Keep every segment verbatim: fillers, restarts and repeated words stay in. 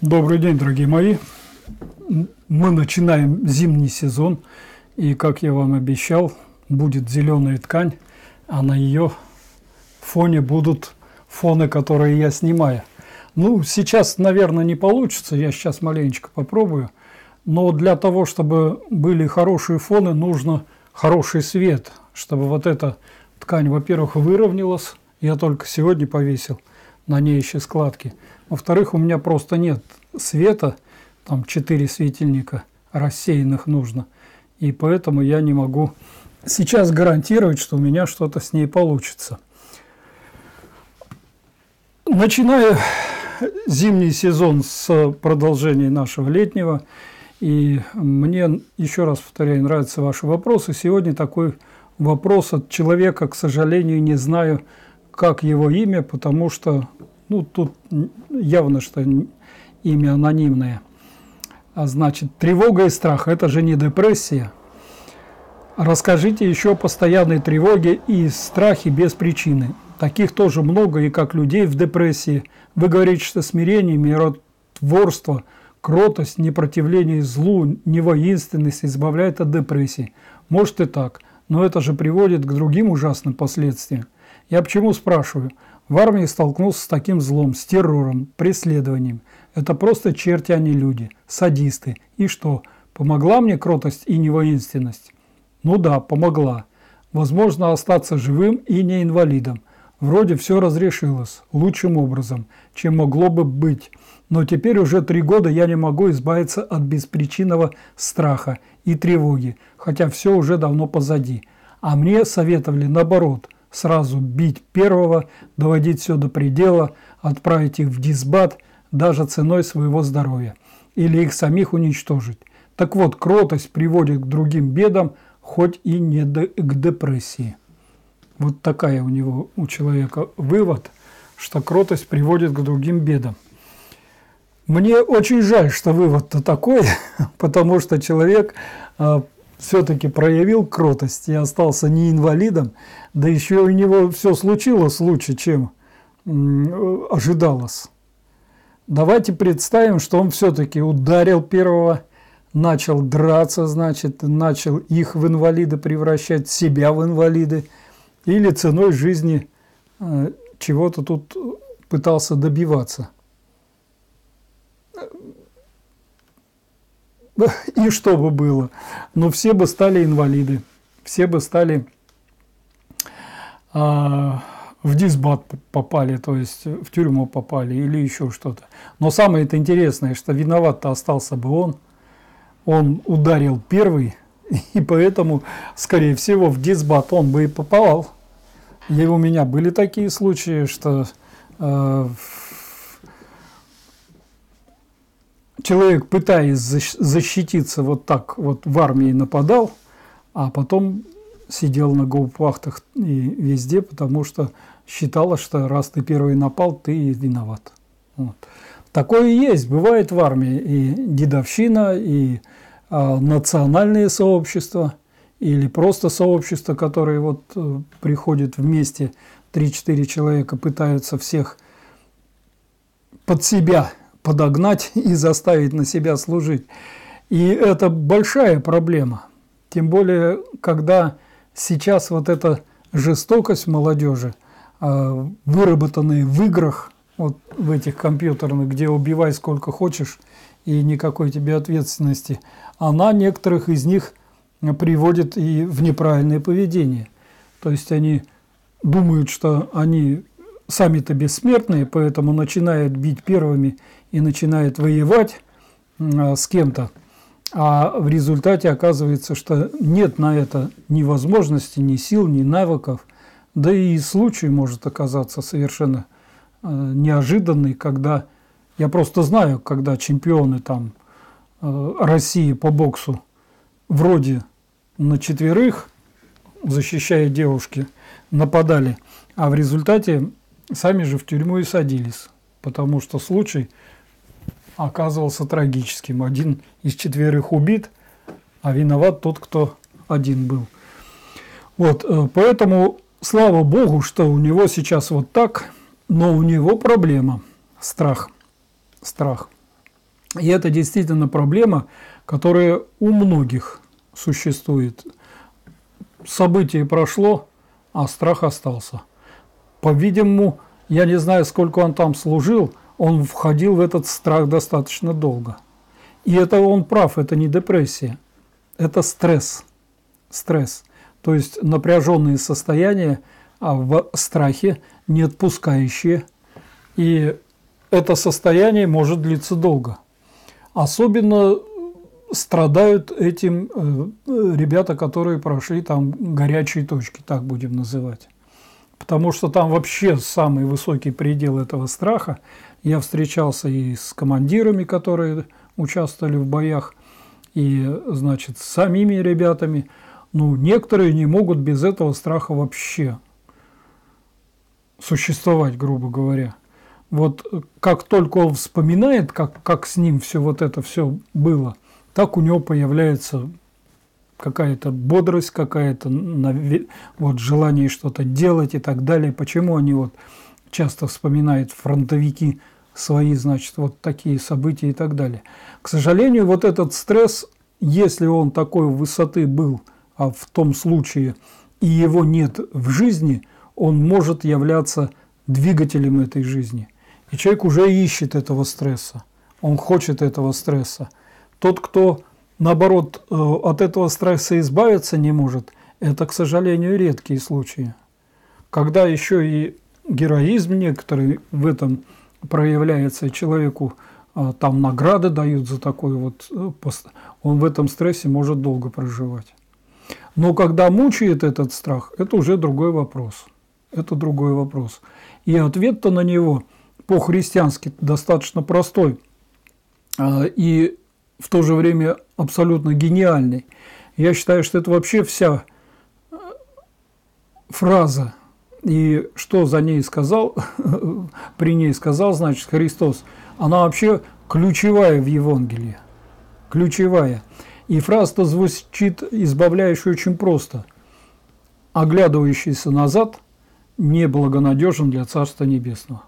Добрый день, дорогие мои. Мы начинаем зимний сезон, и, как я вам обещал, будет зеленая ткань, а на ее фоне будут фоны, которые я снимаю. Ну, сейчас, наверное, не получится, я сейчас маленечко попробую, но для того, чтобы были хорошие фоны, нужно хороший свет, чтобы вот эта ткань, во-первых, выровнялась, я только сегодня повесил на ней еще складки. Во-вторых, у меня просто нет света, там четыре светильника рассеянных нужно, и поэтому я не могу сейчас гарантировать, что у меня что-то с ней получится. Начиная зимний сезон с продолжения нашего летнего, и мне, еще раз повторяю, нравятся ваши вопросы. Сегодня такой вопрос от человека, к сожалению, не знаю, как его имя, потому что ну, тут явно, что имя анонимное. А значит, тревога и страх – это же не депрессия. Расскажите еще о постоянной тревоге и страхе без причины. Таких тоже много, и как людей в депрессии. Вы говорите, что смирение, миротворство, кротость, непротивление злу, невоинственность избавляет от депрессии. Может и так, но это же приводит к другим ужасным последствиям. Я почему спрашиваю? В армии столкнулся с таким злом, с террором, преследованием. Это просто черти, а не люди, садисты. И что, помогла мне кротость и невоинственность? Ну да, помогла. Возможно, остаться живым и не инвалидом. Вроде все разрешилось лучшим образом, чем могло бы быть. Но теперь уже три года я не могу избавиться от беспричинного страха и тревоги, хотя все уже давно позади. А мне советовали наоборот – сразу бить первого, доводить все до предела, отправить их в дисбат, даже ценой своего здоровья, или их самих уничтожить. Так вот, кротость приводит к другим бедам, хоть и не к депрессии. Вот такая у него, у человека вывод, что кротость приводит к другим бедам. Мне очень жаль, что вывод-то такой, потому что человек все-таки проявил кротость и остался не инвалидом, да еще у него все случилось лучше, чем ожидалось. Давайте представим, что он все-таки ударил первого, начал драться, значит, начал их в инвалиды превращать, себя в инвалиды, или ценой жизни чего-то тут пытался добиваться. И что бы было? Ну, все бы стали инвалиды, все бы стали а, в дисбат попали, то есть в тюрьму попали или еще что-то. Но самое это интересное, что виноват-то остался бы он. Он ударил первый, и поэтому, скорее всего, в дисбат он бы и попал. И у меня были такие случаи, что э, человек, пытаясь защититься вот так, вот в армии нападал, а потом сидел на гауптвахтах и везде, потому что считалось, что раз ты первый напал, ты и виноват. Вот. Такое и есть, бывает в армии и дедовщина, и а, национальные сообщества, или просто сообщества, которые вот э, приходят вместе, три-четыре человека пытаются всех под себя подогнать и заставить на себя служить. И это большая проблема. Тем более, когда сейчас вот эта жестокость молодежи, выработанная в играх, вот в этих компьютерных, где убивай сколько хочешь и никакой тебе ответственности, она некоторых из них приводит и в неправильное поведение. То есть они думают, что они сами-то бессмертные, поэтому начинают бить первыми и начинает воевать а, с кем-то, а в результате оказывается, что нет на это ни возможности, ни сил, ни навыков, да и случай может оказаться совершенно а, неожиданный, когда, я просто знаю, когда чемпионы там а, России по боксу вроде на четверых, защищая девушки, нападали, а в результате сами же в тюрьму и садились, потому что случай оказывался трагическим. Один из четверых убит, а виноват тот, кто один был. Вот, поэтому слава Богу, что у него сейчас вот так, но у него проблема – страх. Страх. И это действительно проблема, которая у многих существует. Событие прошло, а страх остался. По-видимому, я не знаю, сколько он там служил, он входил в этот страх достаточно долго. И это он прав, это не депрессия, это стресс. Стресс. То есть напряженные состояния в страхе, не отпускающие. И это состояние может длиться долго. Особенно страдают этим ребята, которые прошли там горячие точки, так будем называть. Потому что там вообще самый высокий предел этого страха. Я встречался и с командирами, которые участвовали в боях, и, значит, с самими ребятами. Ну, некоторые не могут без этого страха вообще существовать, грубо говоря. Вот как только он вспоминает, как, как с ним все вот это все было, так у него появляется какая-то бодрость, какая-то вот, желание что-то делать и так далее. Почему они вот часто вспоминают фронтовики свои, значит, вот такие события и так далее. К сожалению, вот этот стресс, если он такой высоты был, а в том случае и его нет в жизни, он может являться двигателем этой жизни. И человек уже ищет этого стресса, он хочет этого стресса. Тот, кто, наоборот, от этого стресса избавиться не может, это, к сожалению, редкие случаи. Когда еще и героизм некоторый в этом проявляется, человеку там награды дают за такой вот, он в этом стрессе может долго проживать. Но когда мучает этот страх, это уже другой вопрос. Это другой вопрос. И ответ-то на него по-христиански достаточно простой и в то же время абсолютно гениальный. Я считаю, что это вообще вся фраза, и что за ней сказал, при ней сказал, значит, Христос, она вообще ключевая в Евангелии. Ключевая. И фраза-то звучит избавляющая очень просто. Оглядывающийся назад неблагонадежен для Царства Небесного.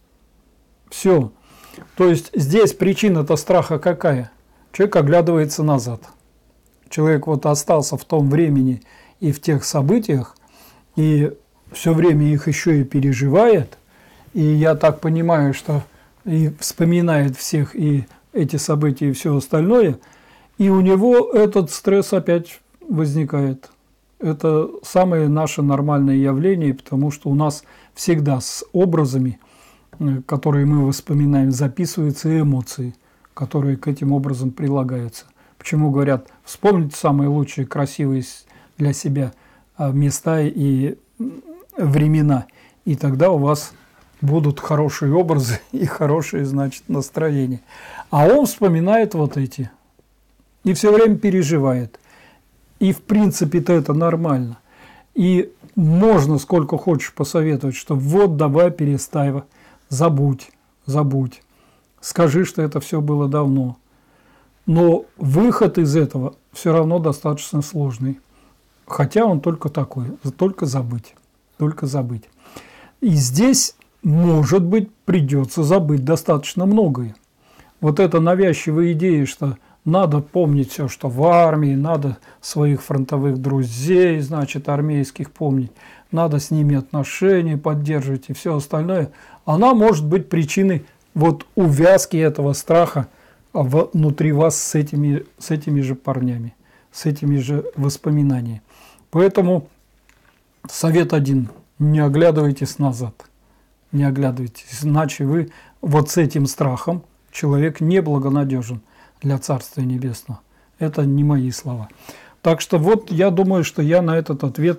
Все. То есть здесь причина-то страха какая? Человек оглядывается назад. Человек вот остался в том времени и в тех событиях, и все время их еще и переживает. И я так понимаю, что и вспоминает всех и эти события, и все остальное. И у него этот стресс опять возникает. Это самое наше нормальное явление, потому что у нас всегда с образами, которые мы вспоминаем, записываются эмоции, которые к этим образом прилагаются. Почему говорят, вспомните самые лучшие, красивые для себя места и времена, и тогда у вас будут хорошие образы и хорошее, значит, настроение. А он вспоминает вот эти и все время переживает. И в принципе-то это нормально. И можно сколько хочешь посоветовать, что вот давай перестай, забудь, забудь. Скажи, что это все было давно. Но выход из этого все равно достаточно сложный. Хотя он только такой, только забыть, только забыть. И здесь, может быть, придется забыть достаточно многое. Вот эта навязчивая идея, что надо помнить все, что в армии, надо своих фронтовых друзей, значит, армейских помнить, надо с ними отношения поддерживать и все остальное, она может быть причиной вот увязки этого страха внутри вас с этими, с этими же парнями, с этими же воспоминаниями. Поэтому совет один – не оглядывайтесь назад, не оглядывайтесь, иначе вы вот с этим страхом человек неблагонадежен для Царствия Небесного. Это не мои слова. Так что вот я думаю, что я на этот ответ,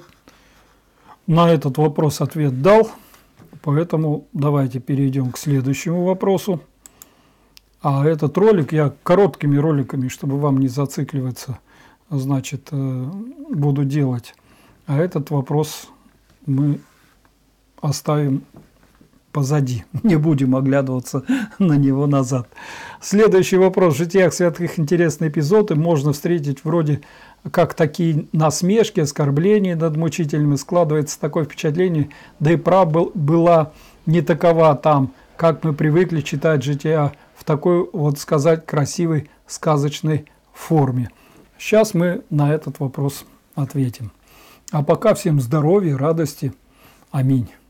на этот вопрос ответ дал. Поэтому давайте перейдем к следующему вопросу. А этот ролик я короткими роликами, чтобы вам не зацикливаться, значит, буду делать. А этот вопрос мы оставим позади, не будем оглядываться на него назад. Следующий вопрос. В житиях святых интересные эпизоды можно встретить вроде как такие насмешки, оскорбления над мучителями. Складывается такое впечатление, да и правда была не такова там, как мы привыкли читать жития в такой, вот сказать, красивой, сказочной форме? Сейчас мы на этот вопрос ответим. А пока всем здоровья, радости. Аминь.